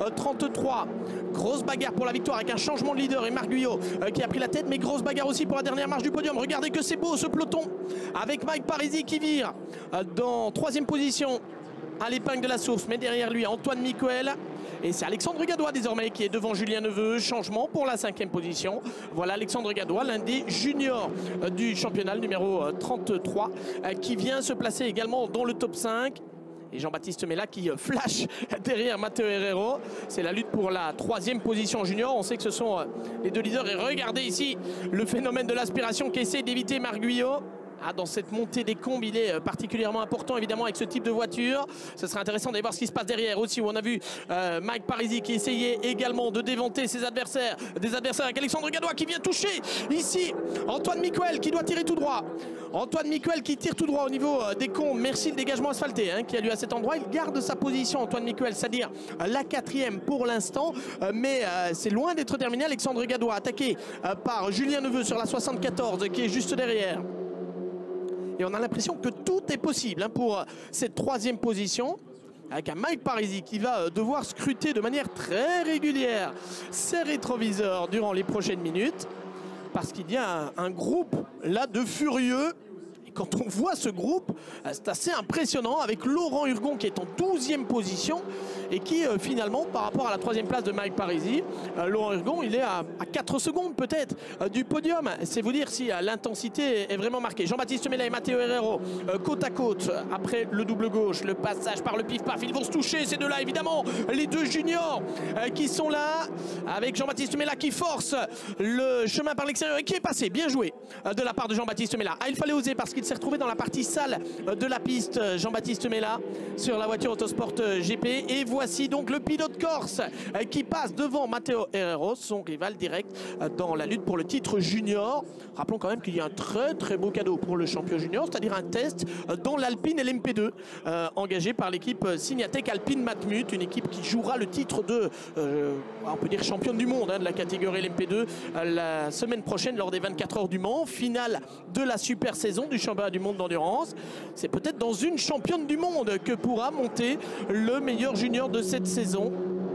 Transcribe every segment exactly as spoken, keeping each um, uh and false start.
trente-trois. Grosse bagarre pour la victoire avec un changement de leader et Marc Guyot euh, qui a pris la tête, mais grosse bagarre aussi pour la dernière marche du podium. Regardez que c'est beau ce peloton avec Mike Parisi qui vire euh, dans troisième position à l'épingle de la source, mais derrière lui Antoine Miquel. Et c'est Alexandre Gadois désormais qui est devant Julien Neveu. Changement pour la cinquième position. Voilà Alexandre Gadois, l'un des juniors du championnat, le numéro trente-trois, qui vient se placer également dans le top cinq. Et Jean-Baptiste Mella qui flash derrière Matteo Herrero. C'est la lutte pour la troisième position junior. On sait que ce sont les deux leaders. Et regardez ici le phénomène de l'aspiration qu'essaie d'éviter Marc Guyot. Ah, dans cette montée des combes, il est particulièrement important évidemment avec ce type de voiture. Ce serait intéressant d'aller voir ce qui se passe derrière aussi, où on a vu euh, Mike Parisi qui essayait également de déventer ses adversaires. Des adversaires avec Alexandre Gadois qui vient toucher ici Antoine Miquel qui doit tirer tout droit. Antoine Miquel qui tire tout droit au niveau des combes. Merci le dégagement asphalté hein, qui a lieu à cet endroit. Il garde sa position Antoine Miquel, c'est-à-dire la quatrième pour l'instant. Euh, mais euh, c'est loin d'être terminé. Alexandre Gadois attaqué euh, par Julien Neveu sur la soixante-quatorze qui est juste derrière. Et on a l'impression que tout est possible hein, pour cette troisième position, avec un Mike Parisi qui va devoir scruter de manière très régulière ses rétroviseurs durant les prochaines minutes, parce qu'il y a un, un groupe là de furieux. Et quand on voit ce groupe, c'est assez impressionnant, avec Laurent Urgon qui est en douzième position et qui euh, finalement, par rapport à la troisième place de Mike Parisi, euh, Laurent Urgon, il est à, à quatre secondes peut-être euh, du podium. C'est vous dire si euh, l'intensité est vraiment marquée. Jean-Baptiste Mella et Matteo Herrero, euh, côte à côte, après le double gauche, le passage par le pif-paf. Ils vont se toucher, ces deux-là, évidemment. Les deux juniors euh, qui sont là, avec Jean-Baptiste Mella qui force le chemin par l'extérieur et qui est passé. Bien joué euh, de la part de Jean-Baptiste Mella. Ah, il fallait oser parce qu'il s'est retrouvé dans la partie sale euh, de la piste, Jean-Baptiste Mella, sur la voiture Autosport euh, G P. Et voici donc le pilote corse euh, qui passe devant Matteo Herrero, son rival direct euh, dans la lutte pour le titre junior. Rappelons quand même qu'il y a un très très beau cadeau pour le champion junior, c'est-à-dire un test euh, dans l'Alpine L M P deux, euh, engagé par l'équipe Signatec Alpine Matmut, une équipe qui jouera le titre de, euh, on peut dire championne du monde hein, de la catégorie L M P deux euh, la semaine prochaine lors des vingt-quatre heures du Mans, finale de la super saison du championnat du monde d'endurance. C'est peut-être dans une championne du monde que pourra monter le meilleur junior de cette saison.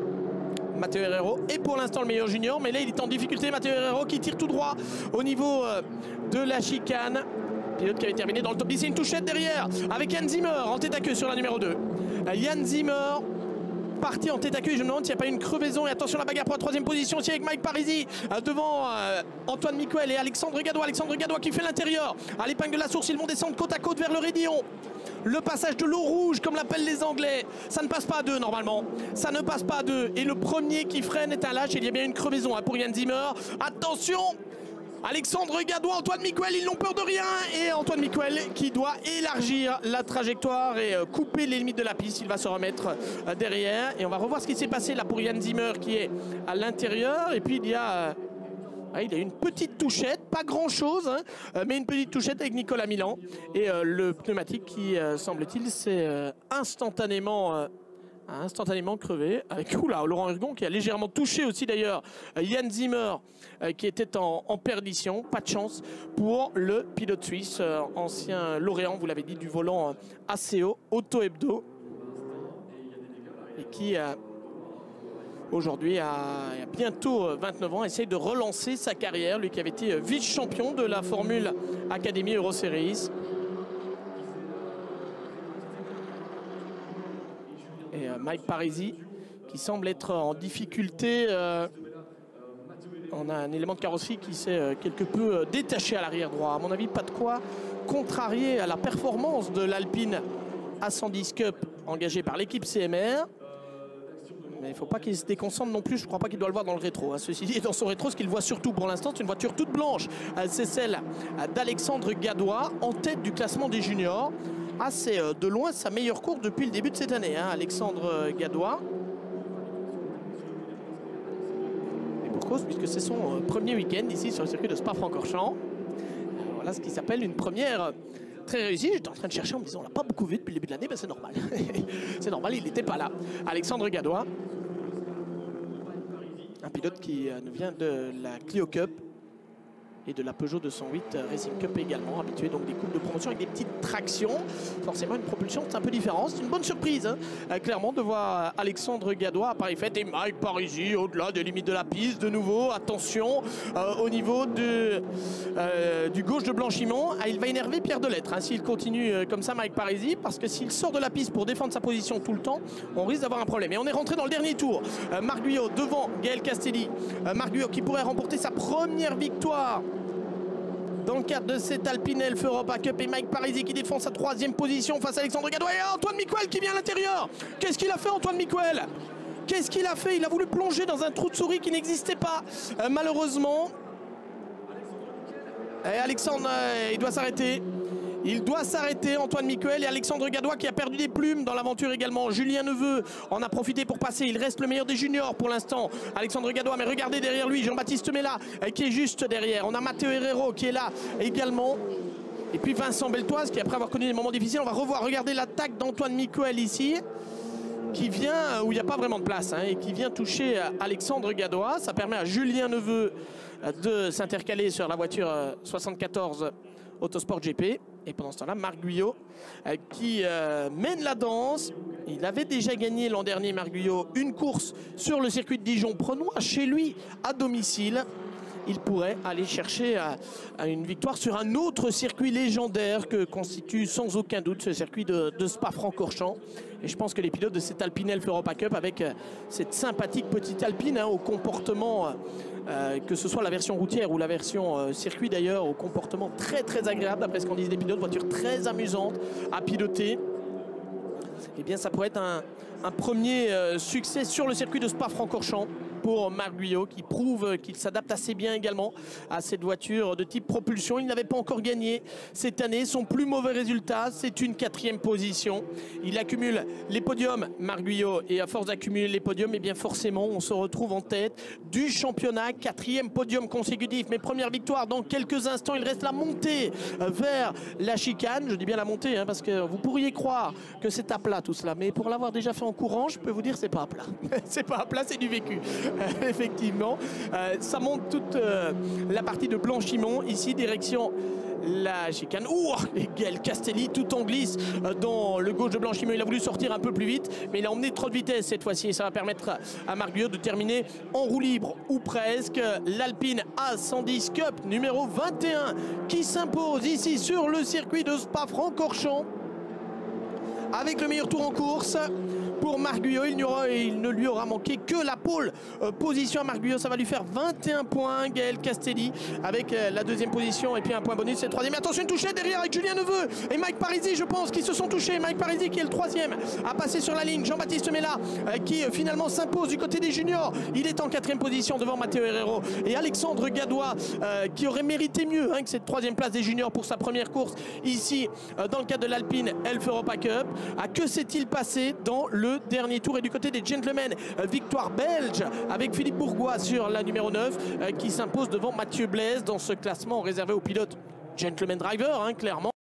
Matteo Herrero est pour l'instant le meilleur junior, mais là il est en difficulté. Matteo Herrero qui tire tout droit au niveau de la chicane. Pilote qui avait terminé dans le top dix. C'est une touchette derrière avec Yann Zimmer en tête à queue sur la numéro deux. Yann Zimmer parti en tête à queue. Je me demande s'il n'y a pas une crevaison. Et attention, la bagarre pour la troisième position aussi avec Mike Parisi euh, devant euh, Antoine Miquel et Alexandre Gadois. Alexandre Gadois qui fait l'intérieur à l'épingle de la source. Ils vont descendre côte à côte vers le raidillon. Le passage de l'eau rouge, comme l'appellent les Anglais, ça ne passe pas à deux normalement. Ça ne passe pas à deux. Et le premier qui freine est un lâche. Il y a bien une crevaison hein, pour Yann Zimmer. Attention, Alexandre Gadois, Antoine Miquel, ils n'ont peur de rien. Et Antoine Miquel qui doit élargir la trajectoire et euh, couper les limites de la piste. Il va se remettre euh, derrière. Et on va revoir ce qui s'est passé là pour Yann Zimmer qui est à l'intérieur. Et puis il y a... Euh, Ah, il a une petite touchette, pas grand chose, hein, mais une petite touchette avec Nicolas Milan. Et euh, le pneumatique qui, euh, semble-t-il, s'est euh, instantanément, euh, instantanément crevé. Avec oula, Laurent Urgon qui a légèrement touché aussi d'ailleurs euh, Yann Zimmer euh, qui était en, en perdition. Pas de chance pour le pilote suisse, euh, ancien lauréat, vous l'avez dit, du volant euh, A C O, Auto Hebdo. Et qui... Euh, aujourd'hui, à, à bientôt vingt-neuf ans, essaye de relancer sa carrière. Lui qui avait été vice-champion de la Formule Academy Euro Series. Et euh, Mike Parisi qui semble être en difficulté. Euh, on a un élément de carrosserie qui s'est euh, quelque peu euh, détaché à l'arrière droit. À mon avis, pas de quoi contrarier à la performance de l'Alpine A cent dix Cup engagée par l'équipe C M R. Mais il ne faut pas qu'il se déconcentre non plus. Je ne crois pas qu'il doit le voir dans le rétro. Hein. Ceci dit, dans son rétro, ce qu'il voit surtout pour l'instant, c'est une voiture toute blanche. C'est celle d'Alexandre Gadois en tête du classement des juniors. Ah, c'est de loin sa meilleure course depuis le début de cette année, hein, Alexandre Gadois. Et pour cause, puisque c'est son premier week-end ici sur le circuit de Spa-Francorchamps. Voilà ce qui s'appelle une première très réussie. J'étais en train de chercher en me disant on l'a pas beaucoup vu depuis le début de l'année, ben c'est normal. C'est normal, il n'était pas là. Alexandre Gadois, un pilote qui euh, vient de la Clio Cup et de la Peugeot deux cent huit Racing Cup également, habitué donc des coupes de promotion avec des petites tractions. Forcément une propulsion c'est un peu différent, c'est une bonne surprise hein, euh, clairement de voir Alexandre Gadois à Paris Fête et Mike Parisi au-delà des limites de la piste de nouveau. Attention euh, au niveau de, euh, du gauche de Blanchimont, ah, il va énerver Pierre Delettre hein, s'il continue euh, comme ça Mike Parisi, parce que s'il sort de la piste pour défendre sa position tout le temps, on risque d'avoir un problème. Et on est rentré dans le dernier tour, euh, Marc Guyot devant Gaël Castelli, euh, Marc Guyot qui pourrait remporter sa première victoire dans le cadre de cette Alpine Elf Europa Cup, et Mike Parisi qui défend sa troisième position face à Alexandre Gadois. Et Antoine Miquel qui vient à l'intérieur. Qu'est-ce qu'il a fait Antoine Miquel? Qu'est-ce qu'il a fait? Il a voulu plonger dans un trou de souris qui n'existait pas euh, malheureusement. Et Alexandre, euh, il doit s'arrêter. Il doit s'arrêter, Antoine Miquel, et Alexandre Gadois qui a perdu des plumes dans l'aventure également. Julien Neveu en a profité pour passer. Il reste le meilleur des juniors pour l'instant. Alexandre Gadois, mais regardez derrière lui, Jean-Baptiste Mella qui est juste derrière. On a Matteo Herrero qui est là également. Et puis Vincent Beltoise qui, après avoir connu des moments difficiles, on va revoir. Regardez l'attaque d'Antoine Miquel ici, qui vient où il n'y a pas vraiment de place hein, et qui vient toucher Alexandre Gadois. Ça permet à Julien Neveu de s'intercaler sur la voiture soixante-quatorze Autosport G P. Et pendant ce temps-là, Marc Guyot euh, qui euh, mène la danse. Il avait déjà gagné l'an dernier, Marc Guyot, une course sur le circuit de Dijon-Prenois chez lui à domicile. Il pourrait aller chercher à, à une victoire sur un autre circuit légendaire que constitue sans aucun doute ce circuit de, de Spa-Francorchamps. Et je pense que les pilotes de cette Alpine Elf Europa Cup, avec euh, cette sympathique petite Alpine hein, au comportement, euh, que ce soit la version routière ou la version euh, circuit d'ailleurs, au comportement très très agréable d'après ce qu'en disent les pilotes, voiture très amusante à piloter. Eh bien ça pourrait être un, un premier euh, succès sur le circuit de Spa-Francorchamps pour Marc Guyot, qui prouve qu'il s'adapte assez bien également à cette voiture de type propulsion. Il n'avait pas encore gagné cette année. Son plus mauvais résultat, c'est une quatrième position. Il accumule les podiums, Marc Guyot, et à force d'accumuler les podiums, et bien forcément, on se retrouve en tête du championnat. Quatrième podium consécutif, mais première victoire dans quelques instants. Il reste la montée vers la chicane. Je dis bien la montée, hein, parce que vous pourriez croire que c'est à plat tout cela, mais pour l'avoir déjà fait en courant, je peux vous dire c'est pas à plat. C'est pas à plat, c'est du vécu. Euh, effectivement, euh, ça monte toute euh, la partie de Blanchimont, ici direction la chicane. Ouh, et Gaël Castelli tout en glisse euh, dans le gauche de Blanchimont. Il a voulu sortir un peu plus vite, mais il a emmené trop de vitesse cette fois-ci, et ça va permettre à Marc Guyot de terminer en roue libre ou presque. L'Alpine A cent dix Cup numéro vingt et un qui s'impose ici sur le circuit de Spa-Francorchamps avec le meilleur tour en course pour Marc Guyot. Il, aura, il ne lui aura manqué que la pole euh, position à Marc Guyot. Ça va lui faire vingt et un points. Gaël Castelli avec euh, la deuxième position et puis un point bonus, c'est le troisième. Attention, une touchette derrière avec Julien Neveu et Mike Parisi, je pense, qui se sont touchés. Mike Parisi qui est le troisième à passer sur la ligne. Jean-Baptiste Mella euh, qui euh, finalement s'impose du côté des juniors. Il est en quatrième position devant Matteo Herrero et Alexandre Gadois euh, qui aurait mérité mieux hein, que cette troisième place des juniors pour sa première course ici euh, dans le cadre de l'Alpine Elf Europa Cup. À que s'est-il passé dans le dernier tour? Et du côté des gentlemen, euh, victoire belge avec Philippe Bourgois sur la numéro neuf euh, qui s'impose devant Mathieu Blaise dans ce classement réservé aux pilotes gentleman driver hein, clairement.